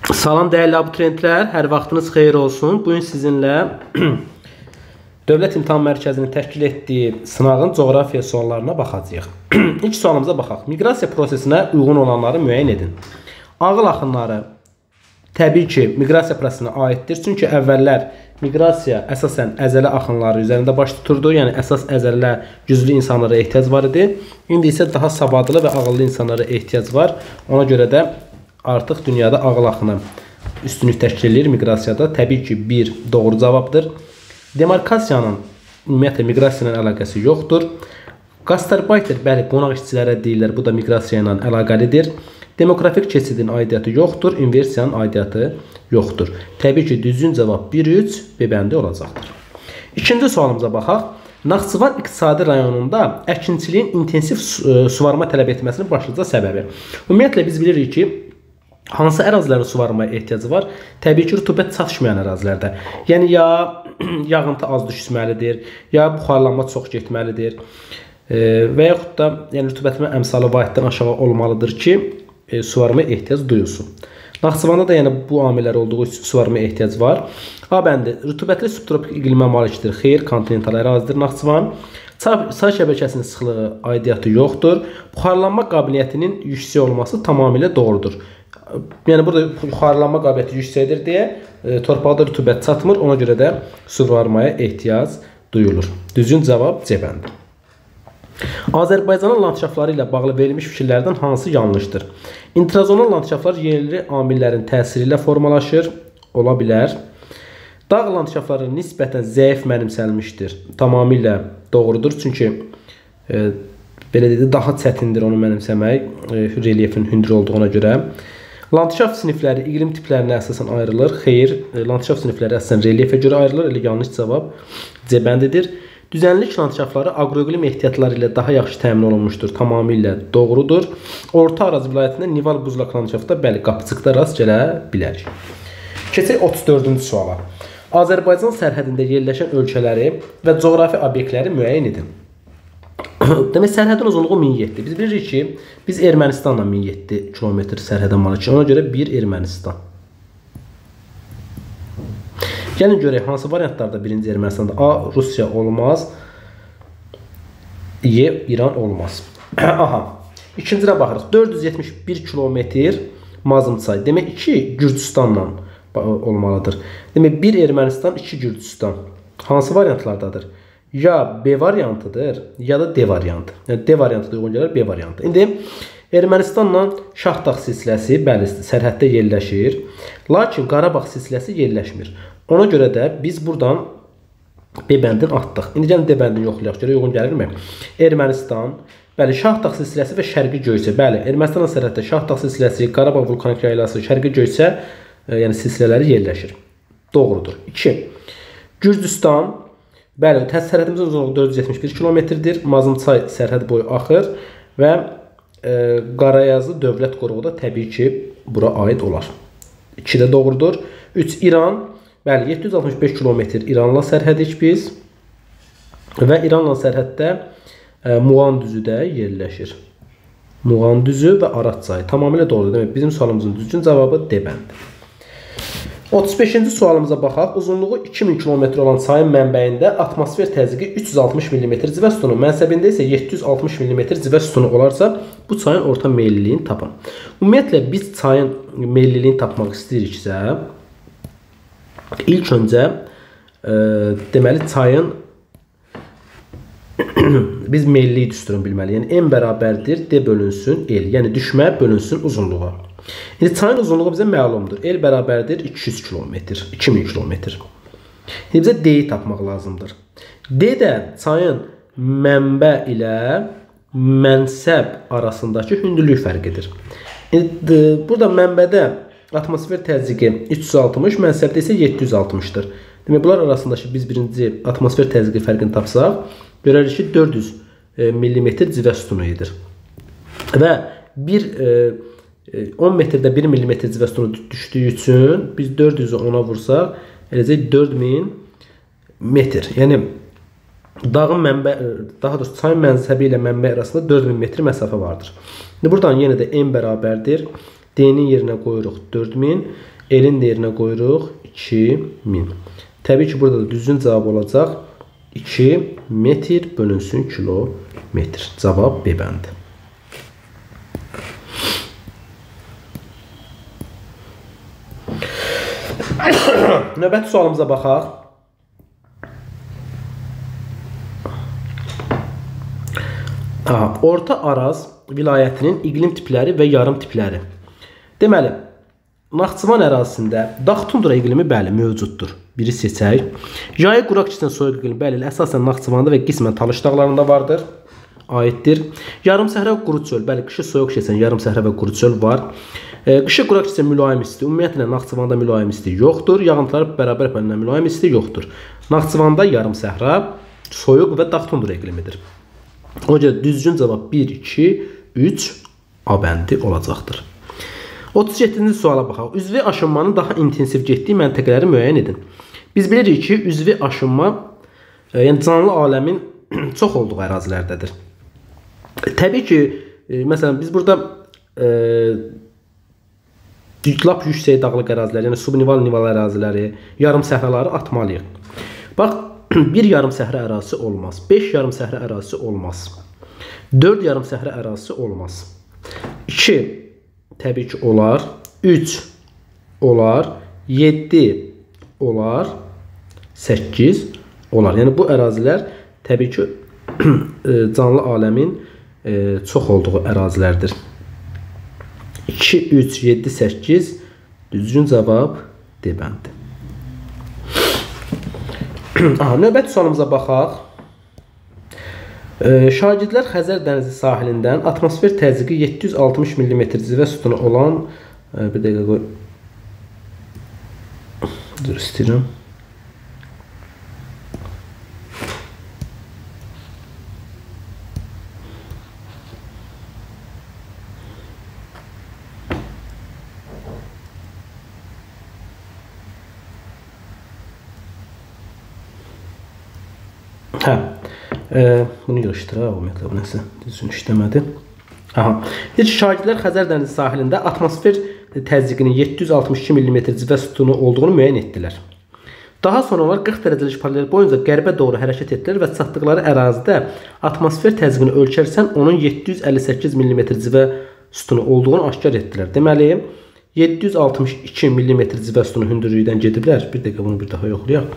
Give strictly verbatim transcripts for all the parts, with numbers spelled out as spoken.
Salam dəyərli abituriyentlər, hər vaxtınız xeyir olsun. Bugün sizinlə Dövlət İmtahan Mərkəzinin təşkil etdiyi sınağın coğrafiya suallarına baxacağıq. İlk sualımıza baxaq. Miqrasiya prosesinə uyğun olanları müəyyən edin. Ağıl axınları təbii ki, miqrasiya prosesinə aiddir. Çünki əvvəllər miqrasiya əsasən əzələ axınları üzərində baş tuturdu. Yəni, əsas əzələ güclü insanlara ehtiyac var idi. İndi isə daha savadlı və ağıllı insanlara ehtiyac var. Ona görə də artıq dünyada ağıl axını üstünlük təşkil edir miqrasiyada. Təbii ki, bir doğru cavabdır. Demarkasiyanın ümumiyyətlə miqrasiya ilə əlaqəsi yoxdur. Gastarbayter, bəli, qonaq işçilərə deyirlər, bu da miqrasiya ilə əlaqəlidir. Demografik keçidin aidiyyatı yoxdur, inversiyanın aidiyyatı yoxdur. Təbii ki, düzgün cavab bir üç B bəndi olacaqdır. İkinci sualımıza baxaq. Naxçıvan iqtisadi rayonunda əkinçiliyin intensiv suvarma tələb etməsinin başlıca səbəbi. Ümumiyyətlə, biz bilirik ki, hansı ərazilərin suvarmaya ehtiyacı var? Təbii ki, rütubət çatışmayan ərazilərdə. Yəni, ya yağıntı az düşməlidir, ya buxarlanma çox getməlidir və yaxud da yəni, rütubətin əmsalı vahiddən aşağı olmalıdır ki, suvarmaya ehtiyac duyulsun. Naxçıvanda da yəni, bu amillər olduğu üçün suvarmaya ehtiyac var. A bəndi, rütubətli subtropik iqlimə malikdir. Xeyr, kontinental ərazidir Naxçıvan. Çay şəbəkəsinin sıxlığı aidiyyatı yoxdur. Buxarlanma qabiliyyətinin yüksək olması tamamilə doğrudur. Yəni, burada buxarlanma qabiliyyəti yüksəkdir deyə e, torpaqda rütubət çatmır. Ona görə də suvarmaya ehtiyac duyulur. Düzgün cavab C bəndi. Azərbaycanın landşaftları ilə bağlı verilmiş fikirlərdən hansı yanlışdır? İntrazonal landşaftlar yerli amillərin təsiri ilə formalaşır. Ola bilər. Dağ landşaftları nisbətən zəif mənimsəlmişdir. Tamamilə doğrudur. Çünki e, belə dedi, daha çətindir onu mənimsəmək e, relyefin hündür olduğuna görə. Landşaft sinifləri iqlim tiplərinə əsasən ayrılır. Xeyr, landşaft sinifləri əsasən relyefə görə ayrılır. Elə yanlış cavab C bəndidir. Düzənlik landşaftları aqroiqlim ehtiyatları ilə daha yaxşı təmin olunmuşdur. Tamamilə doğrudur. Orta Araz vilayətində Nival Buzlaq landşaftda bəli, qapıcıqda rast gələ bilərik. Keçək otuz dördüncü suala. Azərbaycan sərhədində yerləşən ölkələri və coğrafi obyektləri müəyyən edin. Demək, sərhədin uzunluğu min yeddi. Biz bilirik ki, biz Ermənistanla min yeddi kilometr sərhədə malikik. Ona görə bir Ermənistan. Gəlin görək, hansı variantlarda birinci Ermənistanda? A. Rusiya olmaz. E. İran olmaz. Aha. İkincilə baxırıq. dörd yüz yetmiş bir kilometr Mazımçay. Demək, iki Gürcüstanla olmalıdır. Demək, bir Ermənistan, iki Gürcüstan. Hansı variantlardadır? Ya B variantıdır, ya da D variantı. Yəni, D variantı uyğun gəlir, B variantı. İndi Ermənistanla Şahdağ silsiləsi, bəli, sərhəddə yerləşir. Lakin Qarabağ silsiləsi yerləşmir. Ona görə də biz buradan B bəndini atdıq. İndi gəlin D bəndini yoxlayaq, görə uyğun gəlirmi? Ermənistan, bəli, Şahdağ silsiləsi və Şərqi Göyçə. Bəli, Ermənistanla sərhəddə Şahdağ silsiləsi, Qarabağ vulkanik yaylası, Şərqi Göyçə, yəni silsilələri yerləşir. Doğrudur. iki. Gürcüstan. Bəli, sərhədimizin uzunluğu dörd yüz yetmiş bir kilometrdir. Mazımçay sərhəd boyu axır və e, Qarayazı dövlət qoruğu da təbii ki, bura aid olar. iki də doğrudur. üç. İran. Bəli, yeddi yüz altmış beş kilometr İranla sərhədik biz və İranla sərhəddə e, Muğan düzü də yerləşir. Muğan düzü və Arat çayı. Tamamilə doğrudur. Demək, bizim sualımızın düzgün cavabı D bəndi. otuz beşinci sualımıza baxaq. Uzunluğu iki min kilometr olan çayın mənbəyində atmosfer təzyiqi üç yüz altmış millimetr civə sütunu, mənsəbində isə yeddi yüz altmış millimetr civə sütunu olarsa, bu çayın orta meylliliyini tapın. Ümumiyyətlə, biz çayın meylliliyini tapmaq istəyiriksə, ilk öncə e, deməli, çayın biz meylliliyi düsturunu bilməliyik. Yəni, M bərabərdir D bölünsün L. Yəni, düşmə bölünsün uzunluğa. İndi çayın uzunluğu bizə məlumdur. L bərabərdir iki yüz kilometr, iki min kilometr. İndi bizə D-yi tapmaq lazımdır. D də çayın mənbə ilə mənsəb arasındakı hündürlük fərqidir. İndi burada mənbədə atmosfer təzyiqi üç yüz altmış, mənsəbdə isə yeddi yüz altmışdır. Demək, bunlar arasındakı biz birinci atmosfer təzyiqi fərqini tapsaq, görərik ki, dörd yüz millimetr civə sütunu edir. Və bir on metrdə bir millimetr civə sütunu düşdüyü üçün biz dörd yüzü ona vursaq, eləcək dörd min metr. Yəni, dağın mənbə, daha doğrusu çayın mənsəbi ilə mənbə arasında dörd min metr məsafə vardır. Buradan yenə də M bərabərdir. D-nin yerinə qoyuruq dörd min. Elin yerinə qoyuruq iki min. Təbii ki, burada da düzgün cavab olacaq. iki metr bölünsün kilometr. Cavab B bəndi. Növbəti sualımıza baxaq. Aha, Orta Araz vilayətinin iqlim tipləri və yarım tipləri. Deməli, Naxçıvan ərazisində dağ tundra iqlimi bəli mövcuddur. Biri seçək. Yayı quraq keçən soyuq iqlim bəli əsasən Naxçıvanda və qismən Talış dağlarında vardır. Aiddir. Yarım səhra və quru çöl. Bəli, qışı soyuq keçən yarım səhra və quru çöl var. E, qışı quraq keçən mülayim isti. Ümumiyyətlə Naxçıvanda mülayim isti yoxdur. Yağıntılar bərabər payında mülayim isti yoxdur. Naxçıvanda yarım səhra, soyuq və dağ tundra iqlimidir. O görə düzgün cavab bir, iki, üç A bəndi olacaqdır. otuz yeddinci suala baxaq. Üzvi aşınmanın daha intensiv getdiyi məntəqələri müəyyən edin. Biz bilirik ki, üzvi aşınma e, yəni canlı aləmin çox olduğu ərazilərdədir. Təbii ki, e, məsələn biz burada e, lap yüksək dağlıq ərazilər, yəni subnival nival əraziləri, yarım səhraları atmalıyıq. Bax, bir yarım səhra ərazisi olmaz. beş yarım səhra ərazisi olmaz. dörd yarım səhra ərazisi olmaz. iki təbii ki olar. üç olar. yeddi olar. səkkiz olar. Yəni bu ərazilər təbii ki canlı aləmin çox olduğu ərazilərdir. iki, üç, yeddi, səkkiz düzgün cavab D bəndi. Aha, növbəti sualımıza baxaq. E, şagirdlər Xəzər dənizi sahilindən atmosfer təzyiqi yeddi yüz altmış millimetr civə sütunu olan e, bir dəqiqə qoy. Dur istəyirəm. Hə, e, bunu yığışdıraq, ümumiyyətlə bu nəsə düzgün işləmədi. Aha, deyir ki, şagirdlər Xəzər dənizi sahilində atmosfer təzyiqinin yeddi yüz altmış iki millimetr civə sütunu olduğunu müəyyən etdilər. Daha sonra onlar qırx dərəcəlik paralel boyunca qərbə doğru hərəkət etdilər və çatdıqları ərazidə atmosfer təzyiqini ölçərsən onun yeddi yüz əlli səkkiz millimetr civə sütunu olduğunu aşkar etdilər. Deməli, yeddi yüz altmış iki millimetr civə sütunu hündürlükdən gediblər. Bir dəqiqə bunu bir daha yoxlayaq.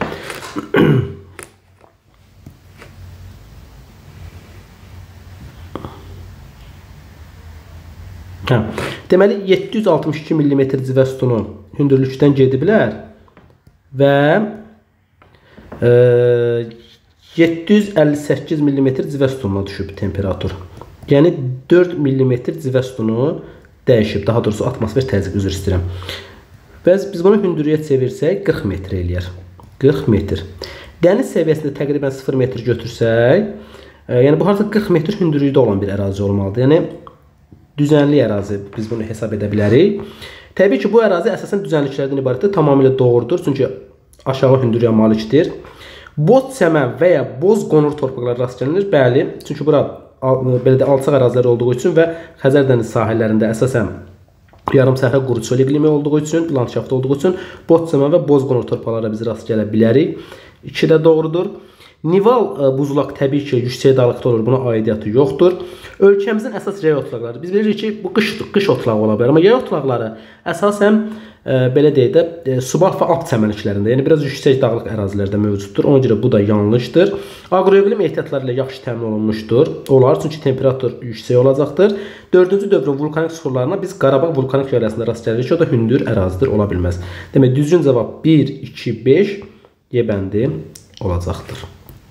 Hə. Deməli, yeddi yüz altmış iki millimetr civə sütunu hündürlükdən gediblər və e, yeddi yüz əlli səkkiz millimetr civə sütununa düşüb temperatur. Yəni dörd millimetr civə sütunu dəyişib. Daha doğrusu atmosfer təzyiqi, üzr istəyirəm. Və biz bunu hündürlüyə çevirsək qırx metr eləyər. qırx metr. Dəniz səviyyəsində təqribən sıfır metr götürsək, e, yəni bu artıq qırx metr hündürlükdə olan bir ərazi olmalıdır. Yəni düzənli ərazi biz bunu hesab edə bilərik. Təbii ki, bu ərazi əsasən düzənliklərdən ibarətdir. Tamamilə doğrudur. Çünki aşağı hündürlüyə malikdir. Boz çəmən və ya boz qonur torpaqlara rast gəlinir. Bəli, çünki bura belə də alçaq ərazilər olduğu üçün və Xəzər dənizi sahillərində əsasən yarım səhra quru çöl iqlimi olduğu üçün, landşaft olduğu üçün boz çəmən və boz qonur torpaqlara biz rast gələ bilərik. İki də doğrudur. Nival buzlaq təbii ki, yüksək dağlıqda olur. Buna aidiyyatı yoxdur. Ölkəmizin əsas yay otlaqları. Biz bilirik ki, bu qış, qış otlağı ola bilər. Amma yay otlaqları əsasən e, belə deyək də e, subal və alp çəmənliklərində, yəni biraz yüksək dağlıq ərazilərdə mövcuddur. Ona görə bu da yanlışdır. Aqroiqlim ehtiyatları ilə yaxşı təmin olunmuşdur. Olar, çünki temperatur yüksək olacaqdır. Dördüncü dövrün vulkanik suxurlarına biz Qarabağ vulkanik yaylasında rast gəlirik ki, o da hündür ərazidir, ola bilməz. Demək, düzgün cavab bir, iki, beş Y bəndi olacaqdır.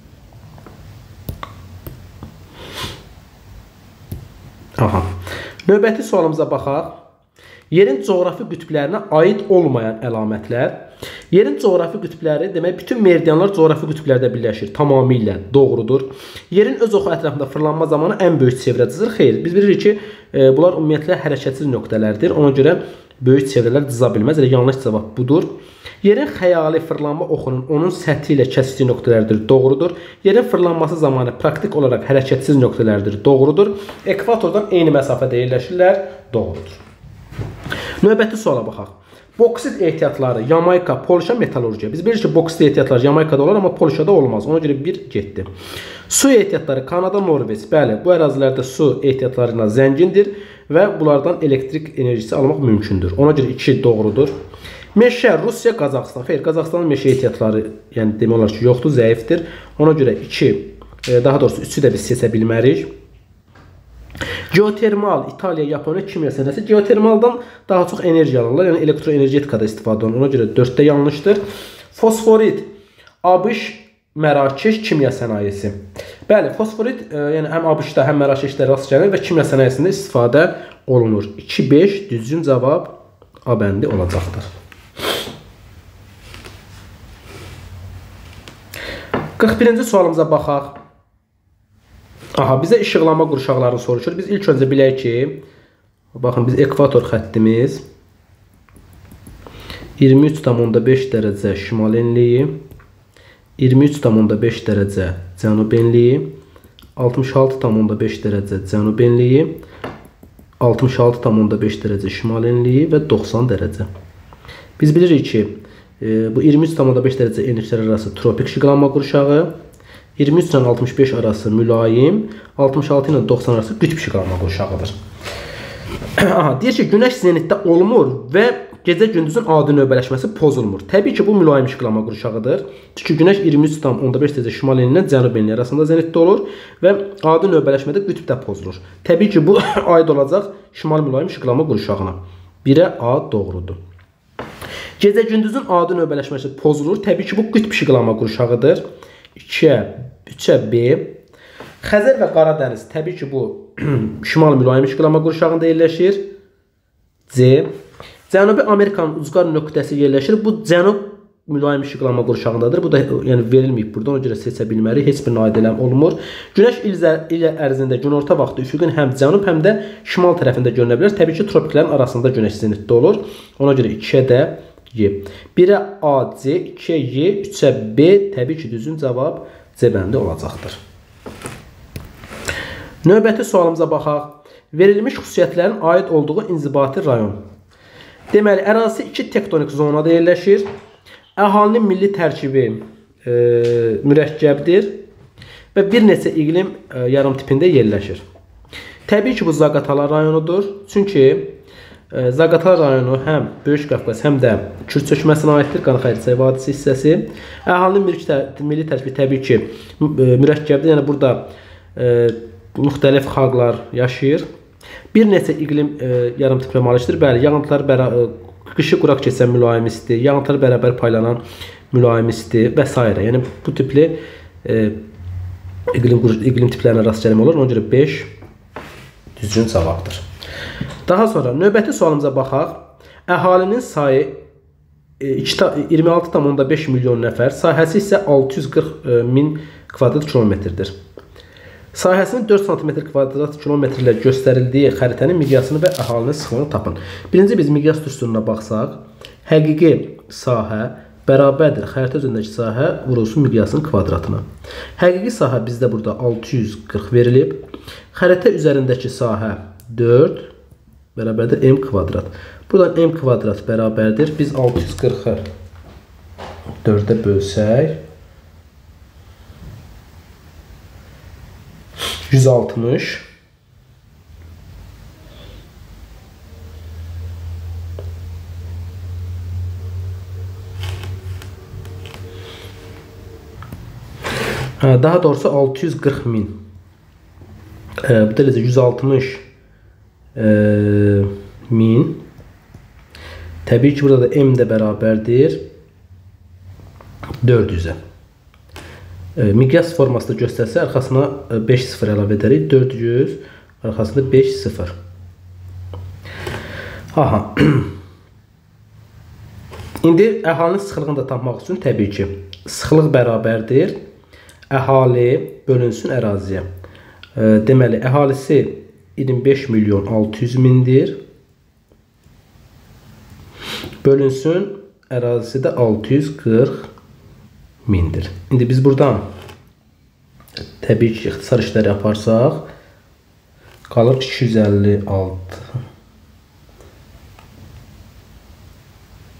Aha. Növbəti sualımıza baxaq. Yerin coğrafi qütblərinə aid olmayan əlamətlər. Yerin coğrafi qütbləri demək bütün meridianlar coğrafi qütblərdə birləşir. Tamamilə doğrudur. Yerin öz oxu ətrafında fırlanma zamanı ən böyük çevrə cızır. Xeyr, biz bilirik ki, e, bunlar ümumiyyətlə hərəkətsiz nöqtələrdir. Ona görə böyük çevrələr cıza bilməz. Elə yanlış cavab budur. Yerin xəyali fırlanma oxunun onun səthi ilə kəsdiyi nöqtələrdir. Doğrudur. Yerin fırlanması zamanı praktik olaraq hərəkətsiz nöqtələrdir. Doğrudur. Ekvatordan eyni məsafədə yerləşirlər. Doğrudur. Növbəti suala baxaq. Boksit ehtiyatları Yamayka, Polşa, metallurgiya. Biz bilirik ki, boksit ehtiyatları Yamaykada olur, amma Polşada olmaz. Ona görə bir getdi. Su ehtiyatları Kanada, Norveç. Bəli, bu ərazilərdə su ehtiyatlarına zəngindir və bunlardan elektrik enerjisi almaq mümkündür. Ona görə iki doğrudur. Meşə Rusiya, Qazaxıstan. Xeyr, Qazaxıstanın meşə ehtiyatları, yəni demək olar ki, yoxdur, zəifdir. Ona görə iki, daha doğrusu üçü də biz seçə bilmərik. Geotermal, İtaliya, Yaponiya, kimya sənəsi. Geotermaldan daha çox enerji alırlar, yəni elektroenergetikada istifadə olunur. Ona görə dörddə yanlışdır. Fosforit, ABŞ, Mərakeş, kimya sənayesi. Bəli, fosforit yəni həm ABŞ-da, həm Mərakeşdə rast gəlir və kimya sənayesində istifadə olunur. iki beş düzgün cavab A bəndi olacaqdır. qırx birinci sualımıza baxaq. Aha, bizə işıqlama qurşaqlarını soruşur. Biz ilk öncə bilək ki, baxın, biz ekvator xəttimiz iyirmi üç tam onda beş dərəcə şimal enliyi, iyirmi üç tam onda beş dərəcə cənub enliyi, altmış altı tam onda beş dərəcə cənub enliyi, altmış altı tam onda beş dərəcə şimal enliyi və doxsan dərəcə. Biz bilirik ki, bu iyirmi üç tam onda beş dərəcə enliklər arası tropik işıqlanma qurşağı, iyirmi üç ilə altmış beş arası mülayim, altmış altı ilə doxsan arası qütb işıqlanma qurşağıdır. Aha, deyir ki, günəş zenitdə olmur və gecə gündüzün adi növbələşməsi pozulmur. Təbii ki, bu mülayim işıqlanma qurşağıdır. Çünki günəş iyirmi üç tam onda beş dərəcə şimal enliyindən cənub enliyi arasında zenitdə olur və adi növbələşmədə qütbdə pozulur. Təbii ki, bu aid olacaq şimal mülayim işıqlanma qurşağına. birə A doğrudur. Gecə gündüzün adi növbələşməsi pozulur. Təbii ki, bu qütb işıqlanma qurşağıdır. ikiyə, üçə B. Xəzər və Qaradəniz. Təbii ki, bu şimal mülayim işıqlanma qurşağında yerləşir. C. Cənubi Amerikanın ucqar nöqtəsi yerləşir. Bu cənub mülayim işıqlanma qurşağındadır. Bu da yəni verilməyib burada. Ona görə seçə bilmərik. Heç bir naid eləm olmur. Günəş il ərzində günorta vaxtı üfüqün həm cənub, həm də şimal tərəfində görünə bilər. Təbii ki, tropiklərin arasında günəş zenitdə olur. Ona görə ikiyə də Y. birə A, C, ikiyə Y, üçə B. Təbii ki, düzgün cavab C bəndi olacaqdır. Növbəti sualımıza baxaq. Verilmiş xüsusiyyətlərin aid olduğu inzibati rayon. Deməli, ərazisi iki tektonik zonada yerləşir. Əhalinin milli tərkibi e, mürəkkəbdir və bir neçə iqlim e, yarım tipində yerləşir. Təbii ki, bu Zaqatala rayonudur. Çünki e, Zaqatala rayonu həm Böyük Qafqaz, həm də Kür çökməsinə aiddir, Qanxayırçay vadisi hissəsi. Əhalinin milli tərkibi təbii ki, mürəkkəbdir. Yəni, burada e, müxtəlif xalqlar yaşayır. Bir neçə iqlim e, yarım tiplə malikdir. Bəli, yağıntılar bərabər, qışı quraq keçən mülayim isti, yağıntılar bərabər paylanan mülayim isti və s. Yəni, bu tipli e, iqlim, iqlim tiplərinə rast gəlmə olur. Ona görə beş düzgün cavabdır. Daha sonra növbəti sualımıza baxaq. Əhalinin sayı e, iyirmi altı tam onda beş milyon nəfər, sahəsi isə altı yüz qırx min kvadrat kilometrdir. Sahəsinin dörd santimetr kvadrat kilometr ilə göstərildiyi xəritənin miqyasını və əhalinin sıxlığını tapın. Birinci biz miqyas düsturuna baxsaq, həqiqi sahə bərabərdir xəritə üzərindəki sahə vurulsun miqyasının kvadratına. Həqiqi sahə bizdə burada altı yüz qırx verilib. Xəritə üzərindəki sahə dörd bərabərdir m kvadrat. Buradan m kvadrat bərabərdir. Biz altı yüz qırxı dördə bölsək, yüz altmış daha doğrusu altı yüz qırx min. Bu da eləcə yüz altmış min. Təbii ki, burada da m də bərabərdir dörd yüzə. Miqyas formasında göstərsə, arxasına beş sıfır əlavə edərik. dörd yüz, arxasında beş sıfır. Aha. İndi əhalinin sıxlığını da tapmaq üçün təbii ki, sıxlıq bərabərdir. Əhali bölünsün əraziyə. Deməli, əhalisi iyirmi beş milyon altı yüz mindir. Bölünsün ərazisi də altı yüz qırx mindir. İndi biz buradan təbii ki, ixtisar işləri yaparsaq, qalır iki yüz əlli altı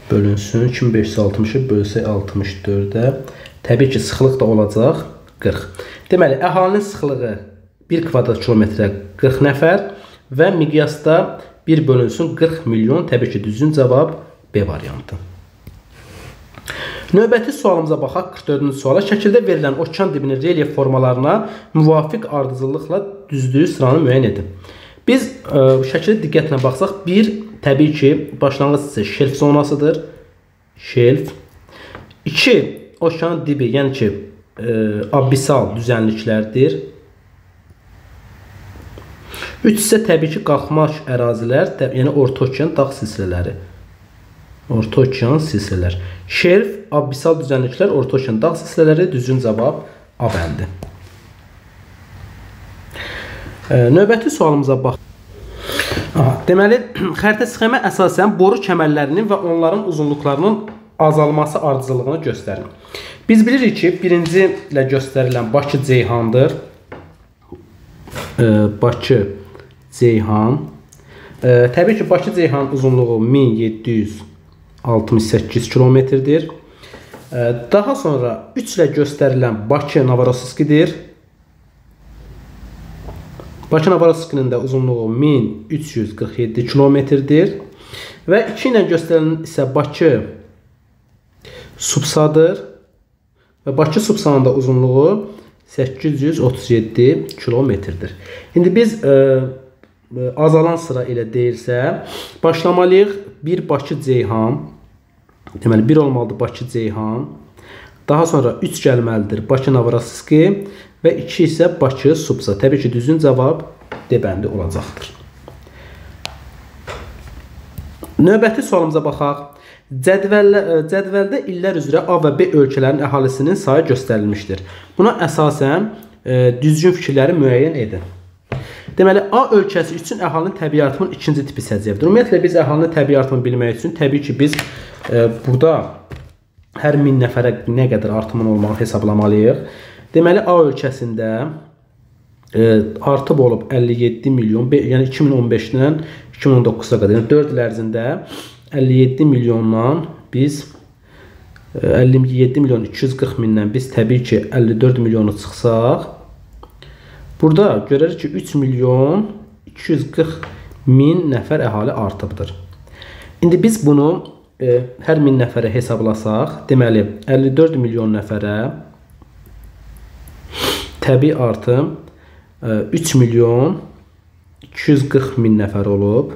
bölünsün. iki min beş yüz altmışı bölsək altmış dördə. Təbii ki, sıxlıq da olacaq qırx. Deməli, əhalinin sıxlığı bir kvadrat kilometrə qırx nəfər və miqyasda bir bölünsün qırx milyon. Təbii ki, düzgün cavab B variantı. Növbəti sualımıza baxaq. qırx dördüncü suala. Şəkildə verilən okean dibinin relyef formalarına müvafiq ardıcıllıqla düzdüyü sıranı müəyyən edin. Biz e, şəkildə diqqətlə baxsaq, bir, təbii ki, başlanğıc isə şelf zonasıdır. Şelf. İki, okeanın dibi, yəni ki, e, abissal düzənliklərdir. Üç isə təbii ki, qalxmış ərazilər, yəni orta okean dağ silsilələri. Orta okean silsilələr. Şelf, abissal düzənliklər, orta okean dağ silsilələri, düzgün cavab A bəndi. Növbəti sualımıza bax. Aha, deməli, xəritə sxemə əsasən boru kəmərlərinin və onların uzunluqlarının azalması ardıcıllığını göstərir. Biz bilirik ki, birinci ilə göstərilən Bakı Ceyhandır. Bakı Ceyhan. Təbii ki, Bakı Ceyhan uzunluğu min yeddi yüz altmış səkkiz kilometrdir. Daha sonra üç ilə göstərilən Bakı Novorossiyskidir. Bakı Novorossiyskinin də uzunluğu min üç yüz qırx yeddi kilometrdir. Və iki ilə göstərilən isə Bakı Supsadır. Və Bakı Supsanın da uzunluğu səkkiz yüz otuz yeddi kilometrdir. İndi biz e, azalan sıra ilə deyilsə, başlamalıyıq bir Bakı Ceyhan. Deməli, bir olmalıdır Bakı Ceyhan. Daha sonra üç gəlməlidir Bakı Novorossiyski və iki isə Bakı Supsa. Təbii ki, düzgün cavab D bəndi olacaqdır. Növbəti sualımıza baxaq. Cədvəllə, cədvəldə illər üzrə A və B ölkələrin əhalisinin sayı göstərilmişdir. Buna əsasən e, düzgün fikirləri müəyyən edin. Deməli, A ölkəsi üçün əhalinin təbii artımının ikinci tipi səciyyəvidir. Ümumiyyətlə, biz əhalinin təbii artımını bilmək üçün təbii ki, biz e, burada hər min nəfərə nə qədər artımın olmağı hesablamalıyıq. Deməli, A ölkəsində e, artıb olub əlli yeddi milyon, yəni iki min on beşdən iki min on doqquza qədər, yəni dörd il ərzində əlli yeddi milyondan biz əlli yeddi milyon iki yüz qırx mindən biz təbii ki əlli dörd milyonu çıxsaq, burada görərik ki üç milyon iki yüz qırx min nəfər əhali artıbdır. İndi biz bunu e, hər min nəfərə hesablasaq, deməli əlli dörd milyon nəfərə təbii artım e, üç milyon iki yüz qırx min nəfər olub.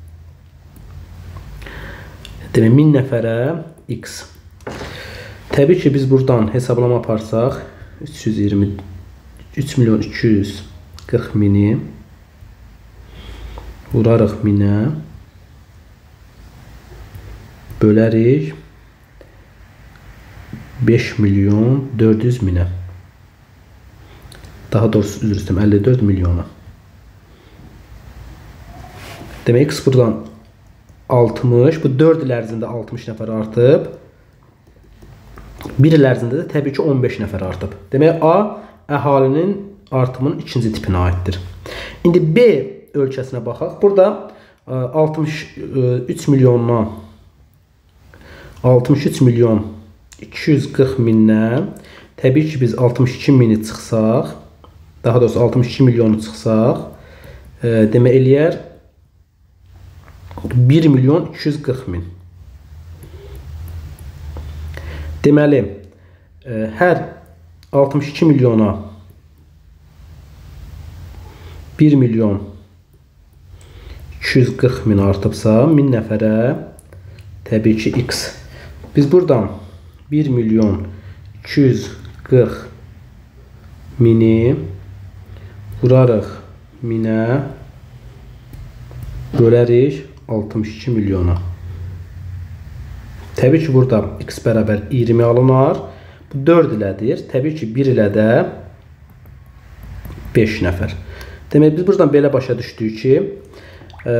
Demək, min nəfərə x. Təbii ki, biz buradan hesablama aparsaq, üç yüz iyirmi üç milyon iki yüz qırx mini vurarıq minə, bölərik beş milyon dörd yüz minə. Daha doğrusu, üzr istəyirəm, əlli dörd milyona. Demək, x buradan altmış, bu dörd il ərzində altmış nəfər artıb. bir il ərzində də təbii ki on beş nəfər artıb. Demək, A əhalinin artımının ikinci tipinə aiddir. İndi B ölkəsinə baxaq. Burada altmış üç milyondan altmış üç milyon iki yüz qırx mindən təbii ki biz altmış iki mini çıxsaq, daha doğrusu altmış iki milyonu çıxsaq, demək eləyər bir milyon iki yüz qırx min. Deməli, hər altmış iki milyona bir milyon iki yüz qırx min artıbsa, min nəfərə təbii ki x. Biz buradan bir milyon iki yüz qırx mini vurarıq minə, bölərik altmış iki milyona. Təbii ki, burada x bərabər iyirmi alınar. Bu dörd ilədir. Təbii ki, bir ilə də beş nəfər. Demək, biz buradan belə başa düşdük ki, e,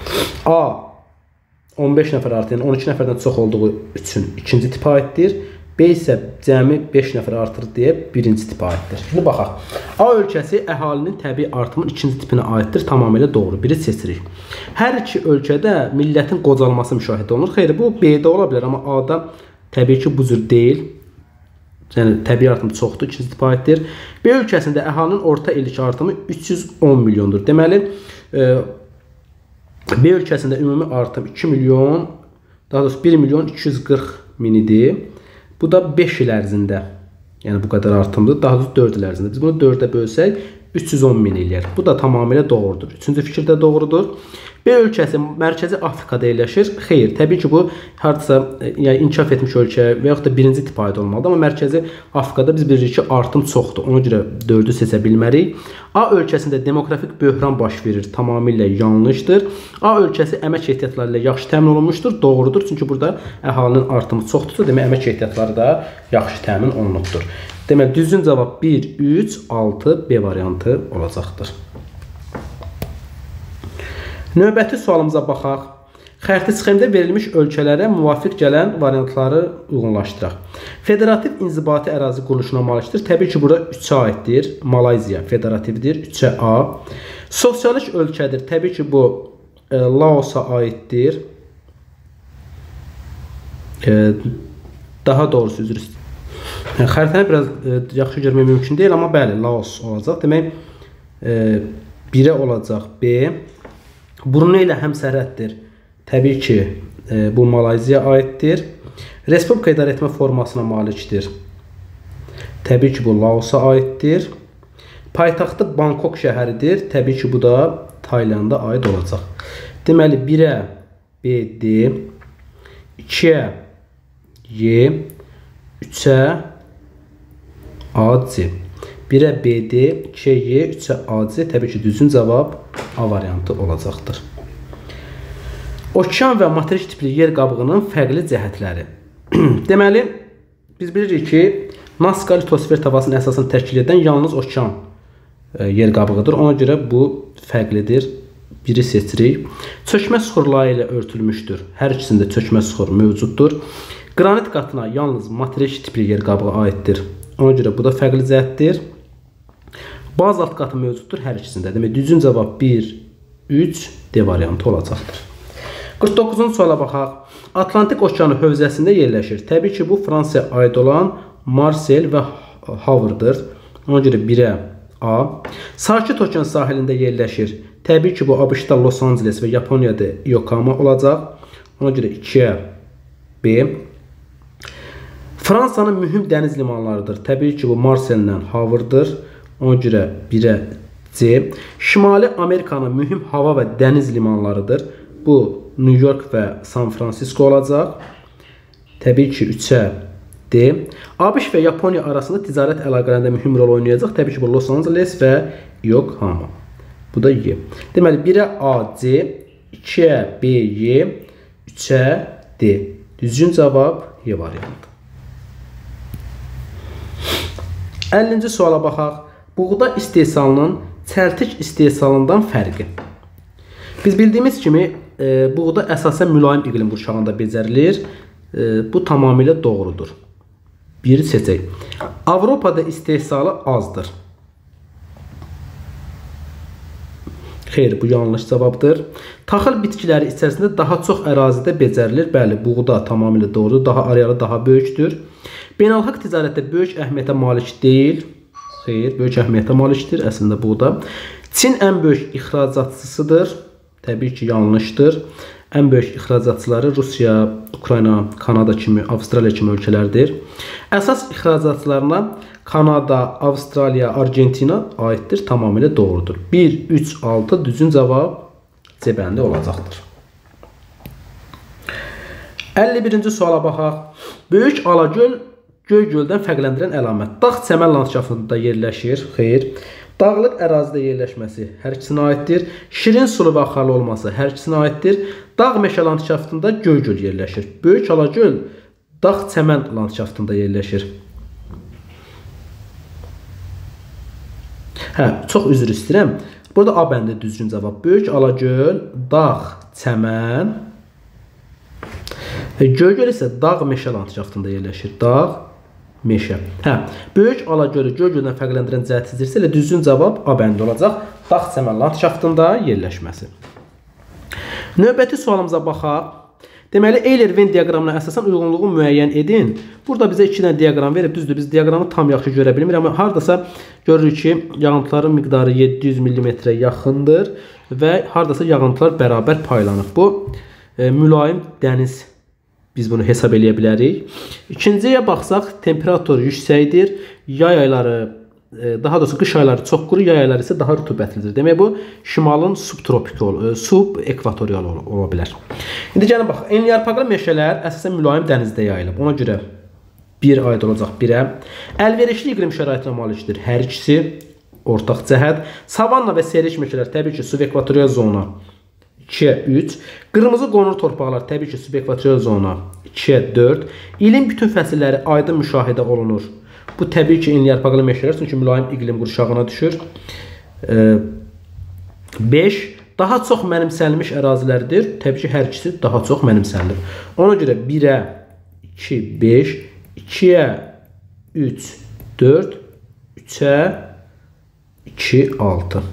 A on beş nəfər artı, yəni on iki nəfərdən çox olduğu üçün ikinci tipə aiddir. B isə cəmi beş nəfər artır deyə birinci tipə aiddir. Şimdi baxaq. A ölkəsi əhalinin təbii artımın ikinci tipinə aiddir. Tamamilə doğru. Biri seçirik. Hər iki ölkədə millətin qocalması müşahidə olunur. Xeyr, bu B-də ola bilər, amma A-da təbii ki, bu cür deyil. Yəni, təbii artım çoxdur, ikinci tipə aiddir. B ölkəsində əhalinin orta illik artımı üç yüz on milyondur. Deməli, B ölkəsində ümumi artım iki milyon, daha doğrusu bir milyon iki yüz qırx min idi. Bu da beş il ərzində, yəni bu qədər artımdır. Daha doğrusu dörd il ərzində. Biz bunu dördə bölsək, üç yüz on min eləyər. Bu da tamamilə doğrudur. Üçüncü fikir də doğrudur. B ölkəsi Mərkəzi Afrikada yerləşir. Xeyr, təbii ki, bu hardasa yəni inkişaf etmiş ölkə və yaxud da birinci tipə aid olmalıdır. Amma Mərkəzi Afrikada biz bilirik ki, artım çoxdur. Ona görə dördü seçə bilmərik. A ölkəsində demografik böhran baş verir. Tamamilə yanlışdır. A ölkəsi əmək ehtiyatları ilə yaxşı təmin olunmuşdur. Doğrudur. Çünki burada əhalinin artımı çoxdursa, demək əmək ehtiyatları da yaxşı təmin olunubdur. Demək, düzgün cavab bir, üç, altı, B variantı olacaqdır. Növbəti sualımıza baxaq. Xərti sxemdə verilmiş ölkələrə müvafiq gələn variantları uyğunlaşdıraq. Federativ inzibati ərazi quruluşuna malikdir. Təbii ki, burada üçə aiddir. Malayziya federativdir. üçə A. Sosialist ölkədir. Təbii ki, bu e, Laosa aiddir. E, daha doğrusu üzr istəyirəm. Xəritəni biraz e, yaxşı görmək mümkün deyil, amma bəli, Laos olacaq. Demək, e, birə olacaq B. Brunei ilə həmsərhəddir. Təbii ki, e, bu Malayziya aiddir. Respublika idarə etmə formasına malikdir. Təbii ki, bu Laosa aiddir. Paytaxtı Bangkok şəhəridir. Təbii ki, bu da Taylanda aid olacaq. Deməli, birə B, D, ikiyə Y, üçə A, C. birə B, D, ikiyə Y, üçə A, C. Təbii ki, düzgün cavab A variantı olacaqdır. Okean və materik tipli yer qabığının fərqli cəhətləri. Deməli, biz bilirik ki, Nazca litosfer təbasını əsasını təşkil edən yalnız okean e, yer qabığıdır. Ona görə bu fərqlidir. Biri seçirik. Çökmə suxurları ilə örtülmüşdür. Hər ikisində çökmə suxur mövcuddur. Qranit qatına yalnız materik tipli yer qabığı aiddir. Ona görə bu da fərqli cəhətdir. Bazalt qatı mövcuddur hər ikisində. Demək, düzgün cavab bir, üç, D variantı olacaqdır. qırx doqquzuncu suala baxaq. Atlantik okeanı hövzəsində yerləşir. Təbii ki, bu Fransaya aid olan Marsel və Havırdır. Ona görə birə A. Sakit okean sahilində yerləşir. Təbii ki, bu ABŞ-da Los Angeles və Yaponiyada Yokohama olacaq. Ona görə ikiyə B. Fransanın mühüm dəniz limanlarıdır. Təbii ki, bu Marsel ilə Havırdır. Ona görə birə C. Şimali Amerikanın mühüm hava və dəniz limanlarıdır. Bu New York və San Francisco olacaq. Təbii ki, üçə D. ABŞ və Yaponiya arasında ticarət əlaqələrində mühüm rol oynayacaq. Təbii ki, bu Los Angeles və Yokohama. Bu da Y. Deməli, birə A, C, ikiyə B, Y, üçə D. Düzgün cavab Y variantı. əllinci suala baxaq. Buğda istehsalının çəltik istehsalından fərqi. Biz bildiyimiz kimi e, buğda əsasən mülayim iqlim qurşağında becərilir. E, bu tamamilə doğrudur. Biri seçək. Avropada istehsalı azdır. Xeyr, bu yanlış cavabdır. Taxıl bitkiləri içərisində daha çox ərazidə becərilir. Bəli, buğda tamamilə doğrudur. Daha arealı daha böyükdür. Beynəlxalq ticarətdə böyük əhəmiyyətə malik deyil. Xeyr, böyük əhəmiyyətə malikdir əslində buğda. Çin ən böyük ixracatçısıdır. Təbii ki, yanlışdır. Ən böyük ixracatçıları Rusiya, Ukrayna, Kanada kimi, Avstraliya kimi ölkələrdir. Əsas ixracatçılarına Kanada, Avstraliya, Argentina aiddir. Tamamilə doğrudur. bir, üç, altı düzgün cavab C bəndi olacaqdır. əlli birinci suala baxaq. Böyük Alagöl Göygöldən fərqləndirən əlamət. Dağ çəmən landşaftında yerləşir. Xeyr. Dağlıq ərazidə yerləşməsi hər ikisinə aiddir. Şirin sulu və axarlı olması hər ikisinə aiddir. Dağ meşə landşaftında Göygöl yerləşir. Böyük Alagöl dağ çəmən landşaftında yerləşir. Hə, çox üzr istəyirəm. Burada A bəndi düzgün cavab. Böyük Alagöl dağ çəmən Göygöl isə dağ meşə landşaftında yerləşir. Dağ, meşə. Hə, Böyük Alagölü Göygöldən fərqləndirən cəhət seçilirsə, elə düzgün cavab A bəndi olacaq. Dağ çəmən landşaftında yerləşməsi. Növbəti sualımıza baxaq. Deməli, Euler-Venn diaqramına əsasən uyğunluğu müəyyən edin. Burada bizə iki dənə diaqram verib. Düzdür, biz diaqramı tam yaxşı görə bilmirik, amma hardasa görürük ki, yağıntıların miqdarı yeddi yüz millimetrə yaxındır və hardasa yağıntılar bərabər paylanıb. Bu, e, mülayim dəniz. Biz bunu hesab eləyə bilərik. İkinciyə baxsaq, temperatur yüksəkdir. Yay ayları, daha doğrusu qış ayları çox quru, yay ayları isə daha rütubətlidir. Demək, bu şimalın subtropik, subekvatorial ola bilər. İndi gəlin bax, enliyarpaqlı meşələr əsasən mülayim dənizdə yayılıb. Ona görə bir aid olacaq birə. Əlverişli iqlim şəraitinə malikdir hər ikisi, ortaq cəhət. Savanna və seyrək meşələr təbii ki, subekvatorial zona ikiyə üç. Qırmızı qonur torpaqlar təbii ki, subekvatorial zona ikiyə dörd. İlin bütün fəsilləri aydın müşahidə olunur. Bu təbii ki, enliyarpaqlı meşələr, çünki mülayim iqlim qurşağına düşür. beş. Daha çox mənimsənilmiş ərazilərdir. Təbii ki, hər ikisi daha çox mənimsənilir. Ona görə birə iki, beş, ikiyə üç, dörd, üçə iki, altı.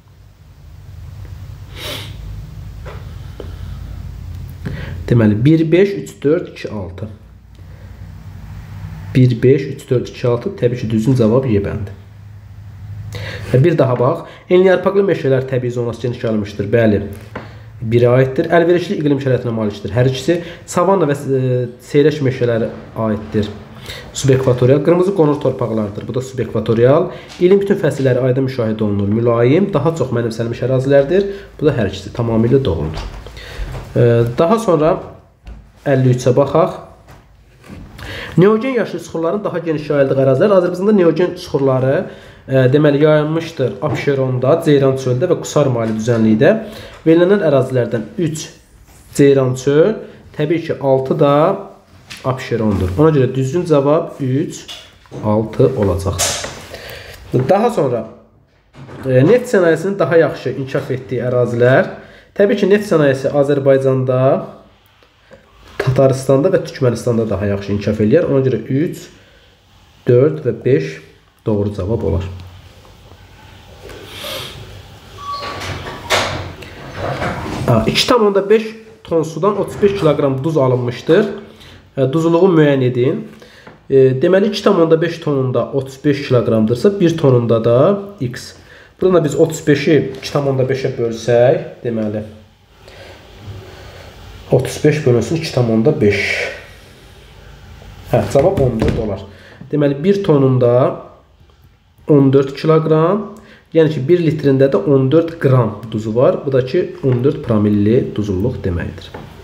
Deməli, bir, beş, üç, dörd, iki, altı. bir, beş, üç, dörd, iki, altı. Təbii ki, düzgün cavab Y bəndi. Bir daha bax. Enliyarpaqlı meşələr təbii zonası geniş yayılmışdır. Bəli, birə aiddir. Əlverişli iqlim şəraitinə malikdir. Hər ikisi savanna və seyrək meşələri aiddir. Subekvatorial. Qırmızı qonur torpaqlardır. Bu da subekvatorial. İlin bütün fəsilləri aydın müşahidə olunur. Mülayim, daha çox mənimsənilmiş ərazilərdir. Bu da hər ikisi tamamilə doğrudur. Daha sonra əlli üçə baxaq. Neogen yaşıl süxurların daha geniş yayıldığı ərazilər. Azərbaycanda neogen süxurları e, deməli yayılmışdır Abşeronda, Ceyrançöldə və Qusar-Mali düzənlikdə. Verilənən ərazilərdən üç Ceyrançöl, təbii ki, altı da Abşerondur. Ona görə düzgün cavab üç, altı olacaqdır. Daha sonra e, neft sənayesinin daha yaxşı inkişaf etdiyi ərazilər. Təbii ki, neft sənayesi Azərbaycanda, Tataristanda və Türkmənistanda daha yaxşı inkişaf eləyər. Ona görə üç, dörd və beş doğru cavab olar. iki tam beş ton sudan otuz beş kiloqram duz alınmışdır. Duzluğu müəyyən edin. Deməli, iki tam beş tonunda otuz beş kiloqramdırsa, bir tonunda da X. Burada biz otuz beşi iki tam beşə bölsək, deməli, otuz beş bölünsün iki tam beş. Hə, cavab on dörd olar. Deməli, bir tonunda on dörd kiloqram, yəni ki, bir litrində də on dörd qram duzu var. Bu da ki, on dörd promilli duzulluq deməkdir.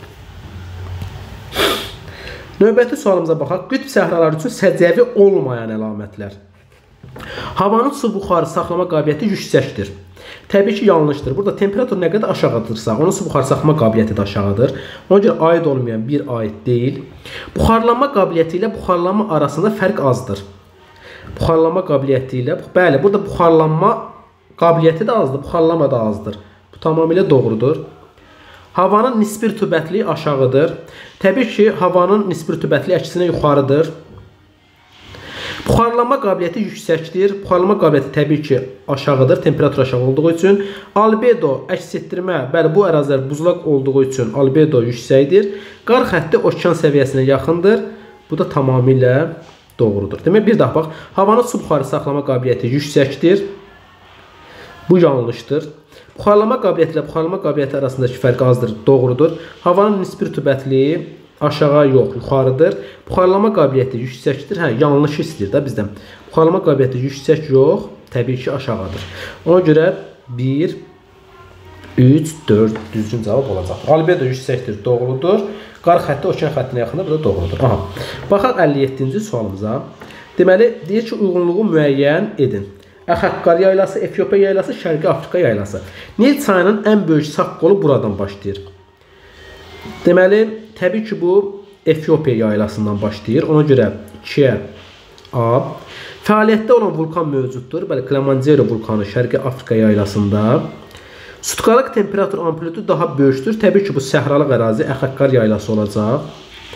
Növbəti sualımıza baxaq. Qütb səhraları üçün səciyyəvi olmayan əlamətlər. Havanın su buxarı saxlama qabiliyyəti yüksəkdir. Təbii ki, yanlışdır. Burada temperatur nə qədər aşağıdırsa, onun su buxarı saxlama qabiliyyəti də aşağıdır. Ona görə aid olmayan bir aid deyil. Buxarlanma qabiliyyəti ilə buxarlanma arasında fərq azdır. Buxarlanma qabiliyyəti ilə, bəli, burada buxarlanma qabiliyyəti də azdır, buxarlanma da azdır. Bu tamamilə doğrudur. Havanın nisbi rütubətliyi aşağıdır. Təbii ki, havanın nisbi rütubətliyi əksinə yuxarıdır. Buxarlanma qabiliyyəti yüksəkdir. Buxarlanma qabiliyyəti təbii ki, aşağıdır, temperatur aşağı olduğu üçün. Albedo, əks etdirmə, bəli, bu ərazilər buzlaq olduğu üçün albedo yüksəkdir. Qar xətti okean səviyyəsinə yaxındır. Bu da tamamilə doğrudur. Demək, bir daha bax, havanın su buxarı saxlama qabiliyyəti yüksəkdir. Bu yanlışdır. Buxarlama qabiliyyəti ilə buxarlama qabiliyyəti arasındakı fərq azdır, doğrudur. Havanın nisbi rütubətliyi aşağı yox, yuxarıdır. Buxarlama qabiliyyəti yüksəkdir. Hə, yanlış istəyir də bizdən. Buxarlama qabiliyyəti yüksək yox, təbii ki, aşağıdır. Ona görə bir, üç, dörd düzgün cavab olacaq. Albedo yüksəkdir, doğrudur. Qar xətti okean xəttinə yaxındır, bu da doğrudur. Aha. Baxaq əlli yeddinci sualımıza. Deməli, deyir ki, uyğunluğu müəyyən edin. Əxəqqar yaylası, Efiopiya yaylası, Şərqi Afrika yaylası. Nil çayının ən böyük sağ qolu buradan başlayır. Deməli, təbii ki, bu Efiopiya yaylasından başlayır. Ona görə ikiyə A. Fəaliyyətdə olan vulkan mövcuddur. Bəli, Kilimanjaro vulkanı Şərqi Afrika yaylasında. Sutkalıq temperatur amplitudu daha böyükdür. Təbii ki, bu səhralı ərazi Əxəqqar yaylası olacaq.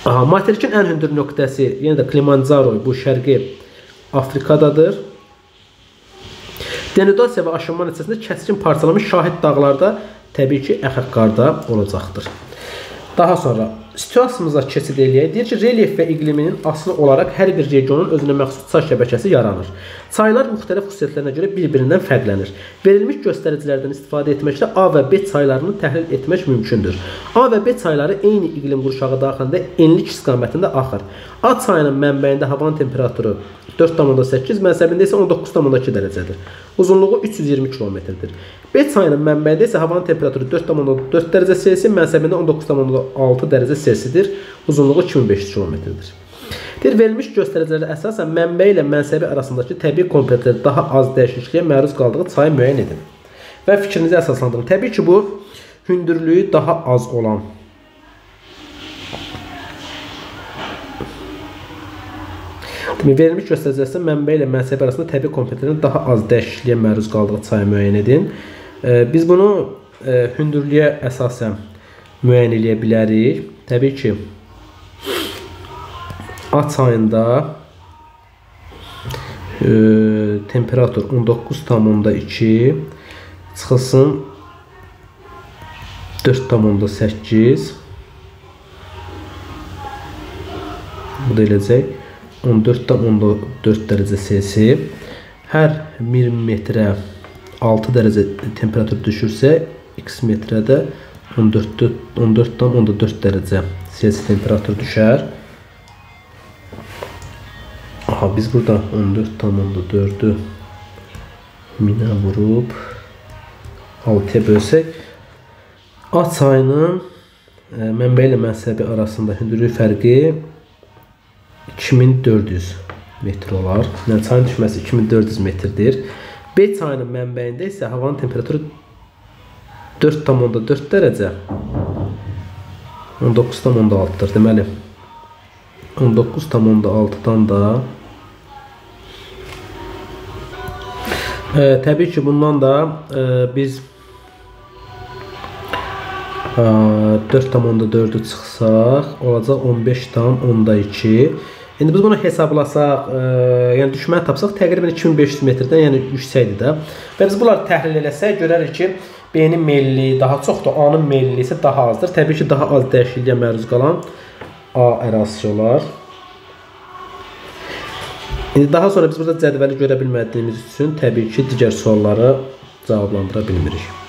Aha, materikin ən hündür nöqtəsi, yenə də Kilimanjaro, bu şərqi Afrikadadır. Denudasiya və aşınma nəticəsində kəskin parçalanmış şahid dağlarda təbii ki, əxək qarda olacaqdır. Daha sonra situasiyamıza keçid eləyək. Deyir ki, relyef və iqliminin asılı olaraq hər bir regionun özünə məxsus çay şəbəkəsi yaranır. Çaylar müxtəlif xüsusiyyətlərinə görə bir-birindən fərqlənir. Verilmiş göstəricilərdən istifadə etməklə A və B çaylarını təhlil etmək mümkündür. A və B çayları eyni iqlim qurşağı daxilində enlik istiqamətində axır. A çayının mənbəyində havanın temperaturu dörd tam səkkiz, mənsəbində isə on doqquz tam iki dərəcədir. Uzunluğu üç yüz iyirmi kilometrdir. B çayının mənbəyində isə havanın temperaturu dörd tam dörd dərəcə Selsi, mənsəbində on doqquz tam altı dərəcə Selsidir. Uzunluğu iki min beş yüz kilometrdir. Deyir, verilmiş göstəricilərə əsasən mənbə ilə mənsəbi arasındakı təbii komponentlər daha az dəyişikliyə məruz qaldığı çayı müəyyən edin. Və fikrinizi əsaslandırın. Təbii ki, bu hündürlüyü daha az olan verilmiş göstəricilərdə mənbə ilə mənsəbi arasında təbii komponentlərin daha az dəyişikliyə məruz qaldığı çayı müəyyən edin. Biz bunu hündürlüyə əsasən müəyyən edə bilərik. Təbii ki, A çayında e, temperatur on doqquz tam iki çıxılsın dörd tam səkkiz, bu da eləcək on dörd tam dörd dərəcə Selsi. Hər bir metrə altı dərəcə temperatur düşürsə, x metrədə on dörd tam dörd dərəcə Selsi temperatur düşər. Aha, biz burada on dörd tam dördü minə vurub altıya bölsək, A çayının mənbə ilə mənsəbi arasında hündürlük fərqi iki min dörd yüz metr olar. Yəni, çayın düşməsi iki min dörd yüz metrdir. B çayının mənbəyində isə havanın temperaturu dörd tam dörd dərəcə on doqquz tam altıdır. Deməli, on doqquz tam altıdan da e, təbii ki, bundan da e, biz e, dörd tam dördü çıxsaq, olacaq on beş tam iki. İndi biz bunu hesablasaq, e, yəni düşməni tapsaq, təqribən iki min beş yüz metrdən, yəni yüksəkdir də. Və biz bunları təhlil eləsək, görərik ki, B-nin meyilliyi daha çoxdur, A-nın meyilliyi isə daha azdır. Təbii ki, daha az dəyişikliyə məruz qalan A ərazisi olar. İndi daha sonra biz burada cədvəli görə bilmədiyimiz üçün təbii ki, digər sualları cavablandıra bilmirik.